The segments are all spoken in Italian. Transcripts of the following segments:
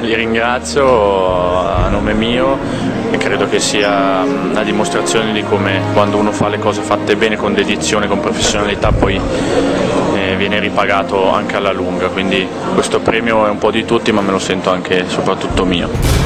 li ringrazio a nome mio e credo che sia una dimostrazione di come quando uno fa le cose fatte bene, con dedizione, con professionalità, poi viene ripagato anche alla lunga, quindi questo premio è un po' di tutti, ma me lo sento anche e soprattutto mio.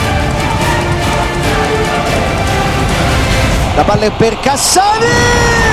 La palla è per Cassani!